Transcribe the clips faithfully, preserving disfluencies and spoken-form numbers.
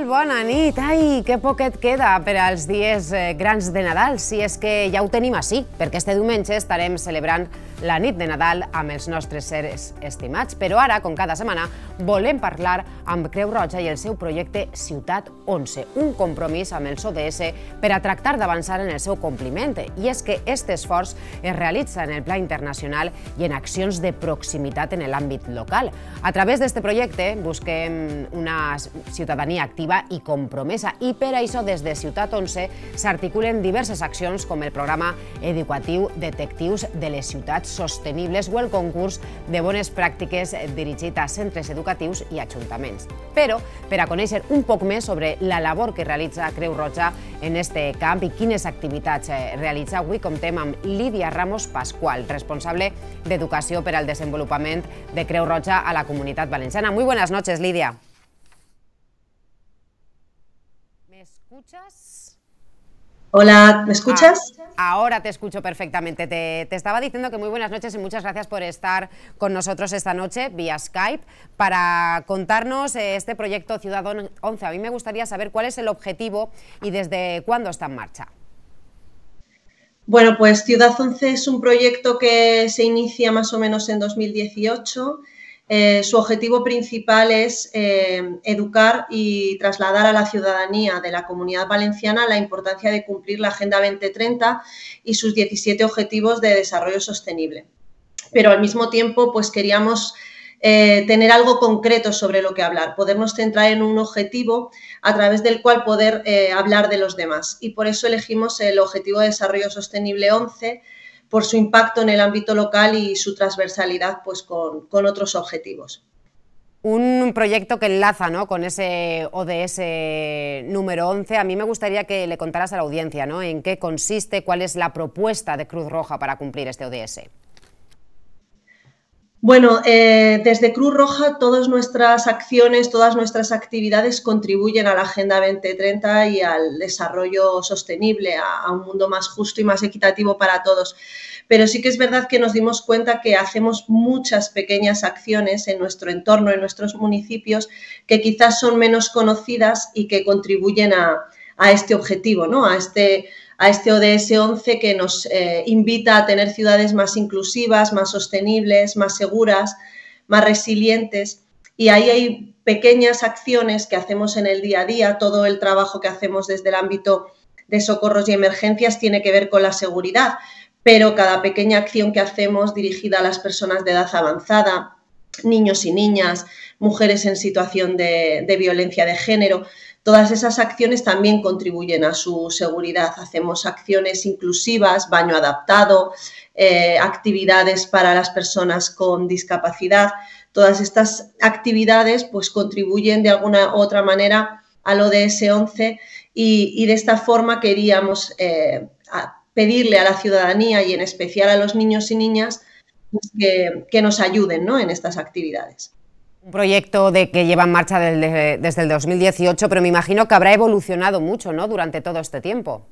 Bona nit! Ai, que poquet queda per als dies eh, grans de Nadal, si és que ja ho tenim així, perquè este diumenge estarem celebrant la nit de Nadal amb els nostres seres estimats. Però ara, com cada setmana, volem parlar amb Creu Roja i el seu projecte Ciutat onze, un compromís amb els O D S per a tractar d'avançar en el seu compliment. I és que aquest esforç es realitza en el pla internacional i en accions de proximitat en l'àmbit local. A través d'aquest projecte busquem una ciutadania activa i compromesa i per això des de Ciutat onze s'articulen diverses accions com el programa educatiu Detectius de les Ciutats Sostenibles o el concurs de bones pràctiques dirigit a centres educatius i ajuntaments. Però, per a conèixer un poc més sobre la labor que realitza Creu Roja en aquest camp i quines activitats realitza, avui comptem amb Lídia Ramos Pascual, responsable d'Educació per al Desenvolupament de Creu Roja a la Comunitat Valenciana. Muy buenas noches, Lidia. ¿Me escuchas? Hola, ¿me escuchas? Ah, ahora te escucho perfectamente. Te, te estaba diciendo que muy buenas noches y muchas gracias por estar con nosotros esta noche vía Skype para contarnos este proyecto Ciudad once. A mí me gustaría saber cuál es el objetivo y desde cuándo está en marcha. Bueno, pues Ciudad once es un proyecto que se inicia más o menos en dos mil dieciocho. Eh, su objetivo principal es eh, educar y trasladar a la ciudadanía de la Comunidad Valenciana la importancia de cumplir la Agenda veinte treinta y sus diecisiete Objetivos de Desarrollo Sostenible. Pero al mismo tiempo, pues queríamos eh, tener algo concreto sobre lo que hablar, podernos centrar en un objetivo a través del cual poder eh, hablar de los demás. Y por eso elegimos el Objetivo de Desarrollo Sostenible once, por su impacto en el ámbito local y su transversalidad pues, con, con otros objetivos. Un proyecto que enlaza, ¿no?, con ese O D S número once. A mí me gustaría que le contaras a la audiencia, ¿no?, en qué consiste, cuál es la propuesta de Cruz Roja para cumplir este O D S. Bueno, eh, desde Cruz Roja todas nuestras acciones, todas nuestras actividades contribuyen a la Agenda veinte treinta y al desarrollo sostenible, a, a un mundo más justo y más equitativo para todos. Pero sí que es verdad que nos dimos cuenta que hacemos muchas pequeñas acciones en nuestro entorno, en nuestros municipios, que quizás son menos conocidas y que contribuyen a, a este objetivo, ¿no?, a este a este O D S once que nos eh, invita a tener ciudades más inclusivas, más sostenibles, más seguras, más resilientes. Y ahí hay pequeñas acciones que hacemos en el día a día. Todo el trabajo que hacemos desde el ámbito de socorros y emergencias tiene que ver con la seguridad, pero cada pequeña acción que hacemos dirigida a las personas de edad avanzada, niños y niñas, mujeres en situación de, de violencia de género, todas esas acciones también contribuyen a su seguridad. Hacemos acciones inclusivas, baño adaptado, eh, actividades para las personas con discapacidad. Todas estas actividades pues, contribuyen de alguna u otra manera al O D S once y, y de esta forma queríamos eh, a pedirle a la ciudadanía y en especial a los niños y niñas pues, que, que nos ayuden, ¿no?, en estas actividades. Un proyecto de que lleva en marcha desde, desde el dos mil dieciocho, pero me imagino que habrá evolucionado mucho, ¿no?, durante todo este tiempo.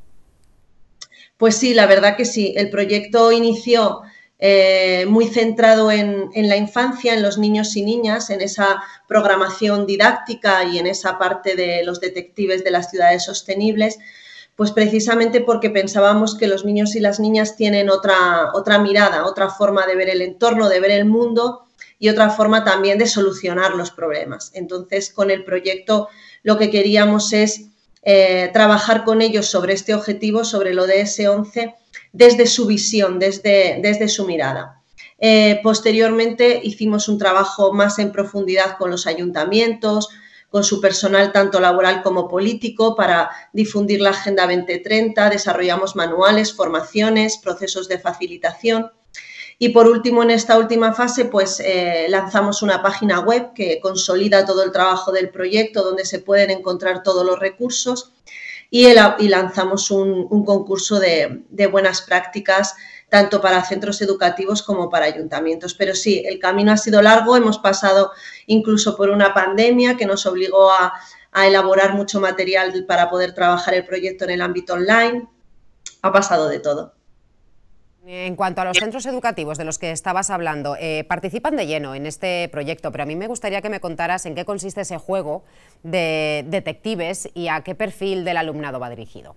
Pues sí, la verdad que sí. El proyecto inició eh, muy centrado en, en la infancia, en los niños y niñas, en esa programación didáctica y en esa parte de los detectives de las ciudades sostenibles, pues precisamente porque pensábamos que los niños y las niñas tienen otra, otra mirada, otra forma de ver el entorno, de ver el mundo, y otra forma también de solucionar los problemas. Entonces, con el proyecto lo que queríamos es eh, trabajar con ellos sobre este objetivo, sobre el O D S once, desde su visión, desde, desde su mirada. Eh, posteriormente hicimos un trabajo más en profundidad con los ayuntamientos, con su personal tanto laboral como político para difundir la Agenda veinte treinta, desarrollamos manuales, formaciones, procesos de facilitación. Y por último, en esta última fase, pues eh, lanzamos una página web que consolida todo el trabajo del proyecto, donde se pueden encontrar todos los recursos y, el, y lanzamos un, un concurso de, de buenas prácticas, tanto para centros educativos como para ayuntamientos. Pero sí, el camino ha sido largo, hemos pasado incluso por una pandemia que nos obligó a, a elaborar mucho material para poder trabajar el proyecto en el ámbito online. Ha pasado de todo. En cuanto a los centros educativos de los que estabas hablando, eh, participan de lleno en este proyecto, pero a mí me gustaría que me contaras en qué consiste ese juego de detectives y a qué perfil del alumnado va dirigido.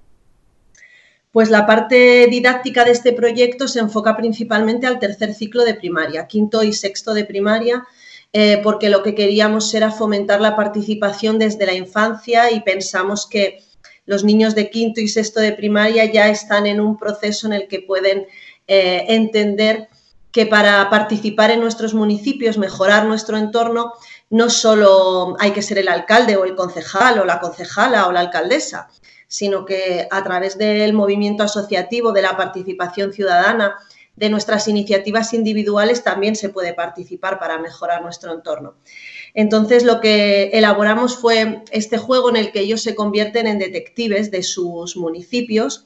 Pues la parte didáctica de este proyecto se enfoca principalmente al tercer ciclo de primaria, quinto y sexto de primaria, eh, porque lo que queríamos era fomentar la participación desde la infancia y pensamos que los niños de quinto y sexto de primaria ya están en un proceso en el que pueden eh, entender que para participar en nuestros municipios, mejorar nuestro entorno, no solo hay que ser el alcalde o el concejal o la concejala o la alcaldesa, sino que a través del movimiento asociativo, de la participación ciudadana, de nuestras iniciativas individuales también se puede participar para mejorar nuestro entorno. Entonces, lo que elaboramos fue este juego en el que ellos se convierten en detectives de sus municipios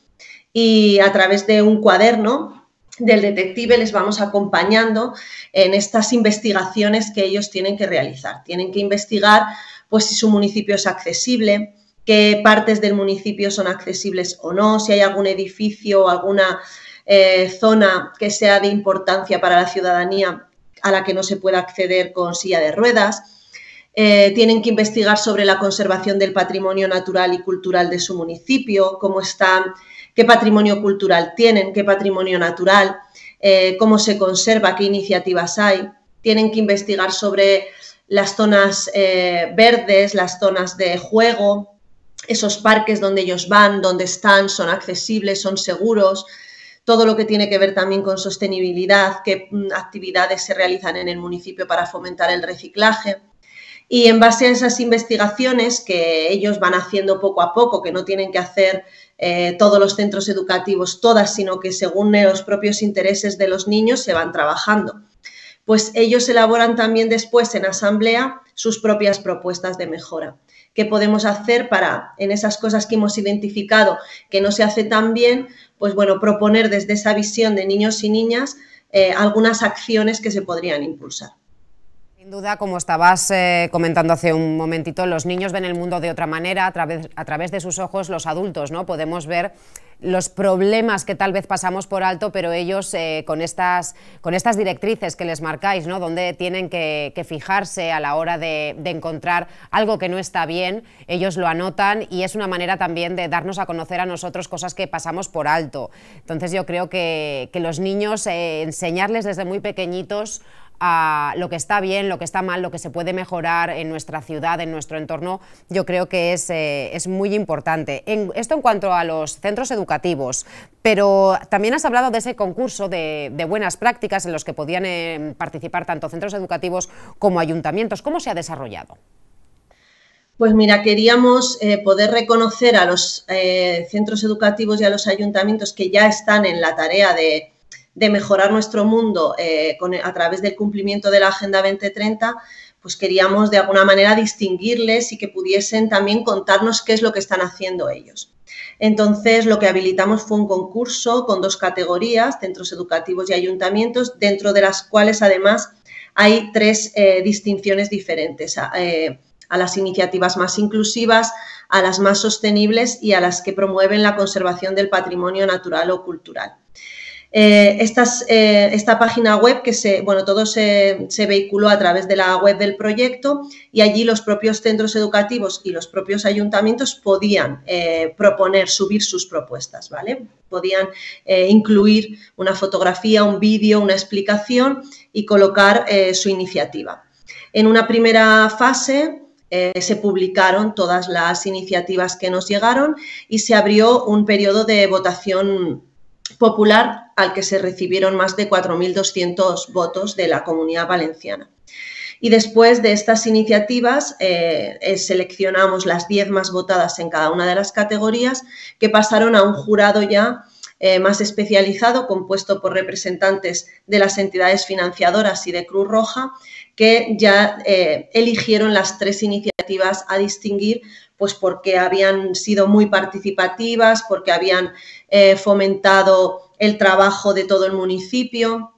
y a través de un cuaderno del detective les vamos acompañando en estas investigaciones que ellos tienen que realizar. Tienen que investigar pues, si su municipio es accesible, qué partes del municipio son accesibles o no, si hay algún edificio o alguna eh, zona que sea de importancia para la ciudadanía a la que no se pueda acceder con silla de ruedas. Eh, tienen que investigar sobre la conservación del patrimonio natural y cultural de su municipio, cómo están, qué patrimonio cultural tienen, qué patrimonio natural, eh, cómo se conserva, qué iniciativas hay. Tienen que investigar sobre las zonas eh, verdes, las zonas de juego, esos parques donde ellos van, donde están, son accesibles, son seguros, todo lo que tiene que ver también con sostenibilidad, qué actividades se realizan en el municipio para fomentar el reciclaje. Y en base a esas investigaciones que ellos van haciendo poco a poco, que no tienen que hacer eh, todos los centros educativos, todas, sino que según los propios intereses de los niños se van trabajando, pues ellos elaboran también después en asamblea sus propias propuestas de mejora. ¿Qué podemos hacer para, en esas cosas que hemos identificado que no se hace tan bien, pues bueno, proponer desde esa visión de niños y niñas eh, algunas acciones que se podrían impulsar? Sin duda, como estabas eh, comentando hace un momentito, los niños ven el mundo de otra manera, a través, a través de sus ojos los adultos, ¿no? Podemos ver los problemas que tal vez pasamos por alto, pero ellos eh, con, estas, con estas directrices que les marcáis, ¿no? Donde tienen que, que fijarse a la hora de, de encontrar algo que no está bien, ellos lo anotan y es una manera también de darnos a conocer a nosotros cosas que pasamos por alto. Entonces yo creo que, que los niños, eh, enseñarles desde muy pequeñitos a lo que está bien, lo que está mal, lo que se puede mejorar en nuestra ciudad, en nuestro entorno, yo creo que es, eh, es muy importante. En, esto en cuanto a los centros educativos, pero también has hablado de ese concurso de, de buenas prácticas en los que podían eh, participar tanto centros educativos como ayuntamientos. ¿Cómo se ha desarrollado? Pues mira, queríamos eh, poder reconocer a los eh, centros educativos y a los ayuntamientos que ya están en la tarea de de mejorar nuestro mundo eh, con, a través del cumplimiento de la Agenda veinte treinta, pues queríamos de alguna manera distinguirles y que pudiesen también contarnos qué es lo que están haciendo ellos. Entonces, lo que habilitamos fue un concurso con dos categorías, centros educativos y ayuntamientos, dentro de las cuales además hay tres eh, distinciones diferentes, a, eh, a las iniciativas más inclusivas, a las más sostenibles y a las que promueven la conservación del patrimonio natural o cultural. Eh, estas, eh, esta página web, que se, bueno, todo se, se vehiculó a través de la web del proyecto y allí los propios centros educativos y los propios ayuntamientos podían eh, proponer, subir sus propuestas, ¿vale? Podían eh, incluir una fotografía, un vídeo, una explicación y colocar eh, su iniciativa. En una primera fase eh, se publicaron todas las iniciativas que nos llegaron y se abrió un periodo de votación popular al que se recibieron más de cuatro mil doscientos votos de la Comunidad Valenciana. Y después de estas iniciativas eh, eh, seleccionamos las diez más votadas en cada una de las categorías, que pasaron a un jurado ya eh, más especializado, compuesto por representantes de las entidades financiadoras y de Cruz Roja, que ya eh, eligieron las tres iniciativas a distinguir, pues porque habían sido muy participativas, porque habían eh, fomentado el trabajo de todo el municipio.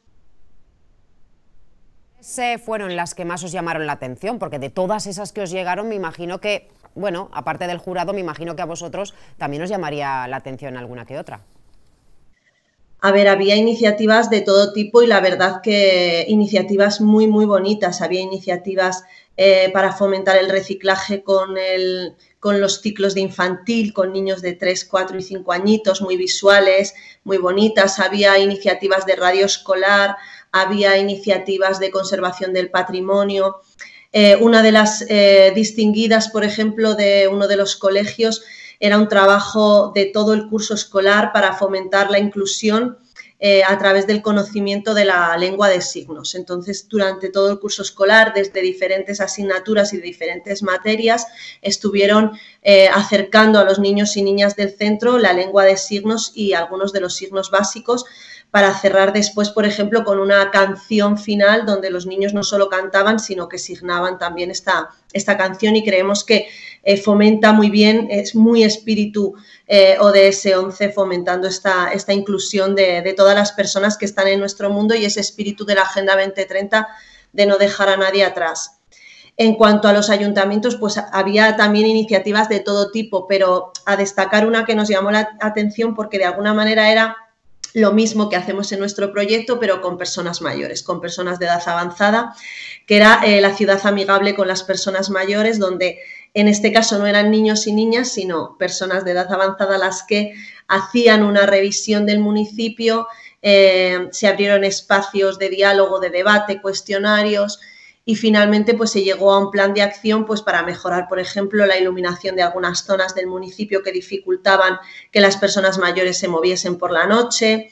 ¿Cuáles fueron las que más os llamaron la atención? Porque de todas esas que os llegaron, me imagino que, bueno, aparte del jurado, me imagino que a vosotros también os llamaría la atención alguna que otra. A ver, había iniciativas de todo tipo y la verdad que iniciativas muy, muy bonitas. Había iniciativas eh, para fomentar el reciclaje con, el, con los ciclos de infantil, con niños de tres, cuatro y cinco añitos, muy visuales, muy bonitas. Había iniciativas de radio escolar, había iniciativas de conservación del patrimonio. Eh, una de las eh, distinguidas, por ejemplo, de uno de los colegios, era un trabajo de todo el curso escolar para fomentar la inclusión eh, a través del conocimiento de la lengua de signos. Entonces, durante todo el curso escolar, desde diferentes asignaturas y de diferentes materias, estuvieron eh, acercando a los niños y niñas del centro la lengua de signos y algunos de los signos básicos, para cerrar después, por ejemplo, con una canción final donde los niños no solo cantaban, sino que signaban también esta, esta canción, y creemos que eh, fomenta muy bien, es muy espíritu eh, O D S once, fomentando esta, esta inclusión de, de todas las personas que están en nuestro mundo y ese espíritu de la Agenda veinte treinta de no dejar a nadie atrás. En cuanto a los ayuntamientos, pues había también iniciativas de todo tipo, pero a destacar una que nos llamó la atención porque de alguna manera era lo mismo que hacemos en nuestro proyecto, pero con personas mayores, con personas de edad avanzada, que era eh, la ciudad amigable con las personas mayores, donde en este caso no eran niños y niñas, sino personas de edad avanzada las que hacían una revisión del municipio, eh, se abrieron espacios de diálogo, de debate, cuestionarios, y finalmente pues se llegó a un plan de acción pues para mejorar, por ejemplo, la iluminación de algunas zonas del municipio que dificultaban que las personas mayores se moviesen por la noche,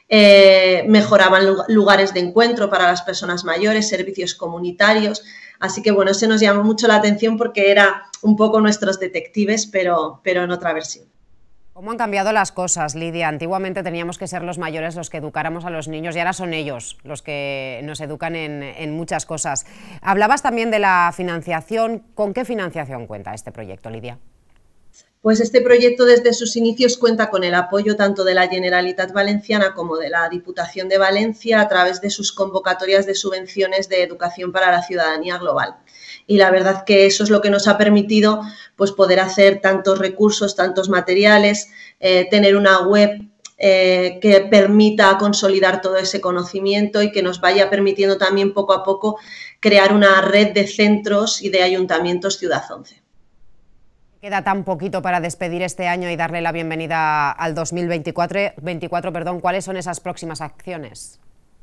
eh, mejoraban lugares de encuentro para las personas mayores, servicios comunitarios. Así que bueno, se nos llamó mucho la atención porque era un poco nuestros detectives, pero, pero en otra versión. ¿Cómo han cambiado las cosas, Lidia? Antiguamente teníamos que ser los mayores los que educáramos a los niños y ahora son ellos los que nos educan en, en muchas cosas. Hablabas también de la financiación. ¿Con qué financiación cuenta este proyecto, Lidia? Pues este proyecto desde sus inicios cuenta con el apoyo tanto de la Generalitat Valenciana como de la Diputación de Valencia a través de sus convocatorias de subvenciones de educación para la ciudadanía global. Y la verdad que eso es lo que nos ha permitido pues, poder hacer tantos recursos, tantos materiales, eh, tener una web eh, que permita consolidar todo ese conocimiento y que nos vaya permitiendo también poco a poco crear una red de centros y de ayuntamientos Ciudad once. Queda tan poquito para despedir este año y darle la bienvenida al dos mil veinticuatro. veinticuatro, perdón. ¿Cuáles son esas próximas acciones?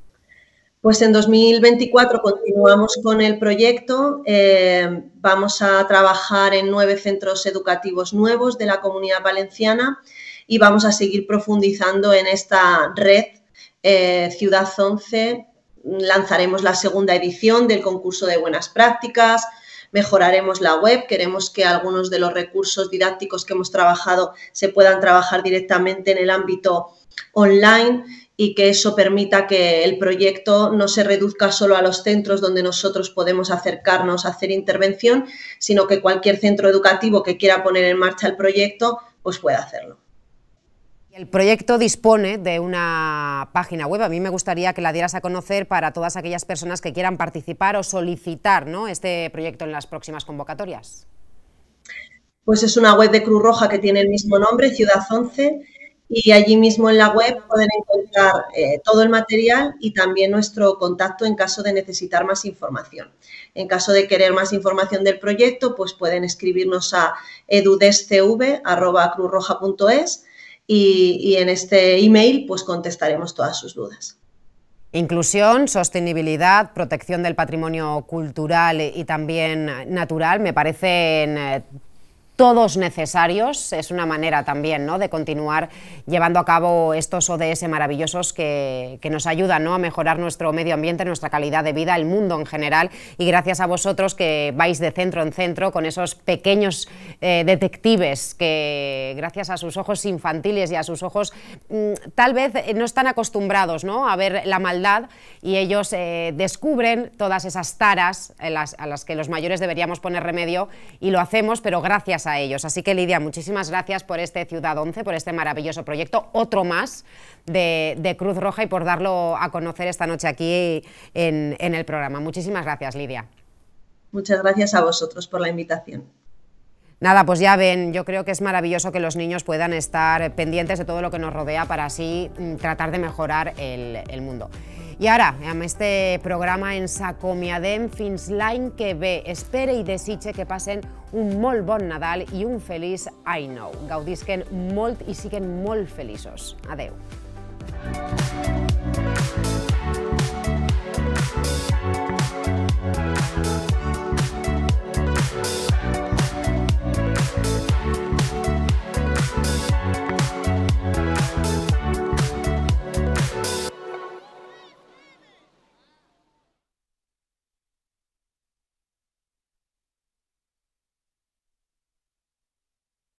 Pues en dos mil veinticuatro continuamos con el proyecto, eh, vamos a trabajar en nueve centros educativos nuevos de la Comunidad Valenciana y vamos a seguir profundizando en esta red eh, Ciudad once. Lanzaremos la segunda edición del concurso de buenas prácticas, mejoraremos la web, queremos que algunos de los recursos didácticos que hemos trabajado se puedan trabajar directamente en el ámbito online, y que eso permita que el proyecto no se reduzca solo a los centros donde nosotros podemos acercarnos a hacer intervención, sino que cualquier centro educativo que quiera poner en marcha el proyecto, pues pueda hacerlo. El proyecto dispone de una página web. A mí me gustaría que la dieras a conocer para todas aquellas personas que quieran participar o solicitar, ¿no?, este proyecto en las próximas convocatorias. Pues es una web de Cruz Roja que tiene el mismo nombre, Ciudad once, y allí mismo en la web pueden encontrar eh, todo el material y también nuestro contacto en caso de necesitar más información. En caso de querer más información del proyecto, pues pueden escribirnos a edudescv arroba cruzroja punto es y, y en este email pues contestaremos todas sus dudas. Inclusión, sostenibilidad, protección del patrimonio cultural y también natural me parecen eh, todos necesarios. Es una manera también, ¿no?, de continuar llevando a cabo estos O D S maravillosos que, que nos ayudan, ¿no?, a mejorar nuestro medio ambiente, nuestra calidad de vida, el mundo en general, y gracias a vosotros que vais de centro en centro con esos pequeños eh, detectives que gracias a sus ojos infantiles y a sus ojos mmm, tal vez no están acostumbrados, ¿no?, a ver la maldad, y ellos eh, descubren todas esas taras en las, a las que los mayores deberíamos poner remedio, y lo hacemos, pero gracias a ellos. Así que, Lidia, muchísimas gracias por este Ciudad once, por este maravilloso proyecto, otro más de, de Cruz Roja, y por darlo a conocer esta noche aquí en, en el programa. Muchísimas gracias, Lidia. Muchas gracias a vosotros por la invitación. Nada, pues ya ven, yo creo que es maravilloso que los niños puedan estar pendientes de todo lo que nos rodea para así tratar de mejorar el, el mundo. I ara, amb este programa ens acomiadem fins l'any que ve. Espere i desitge que passen un molt bon Nadal i un feliç any nou. Gaudisquen molt i siguen molt feliços. Adeu.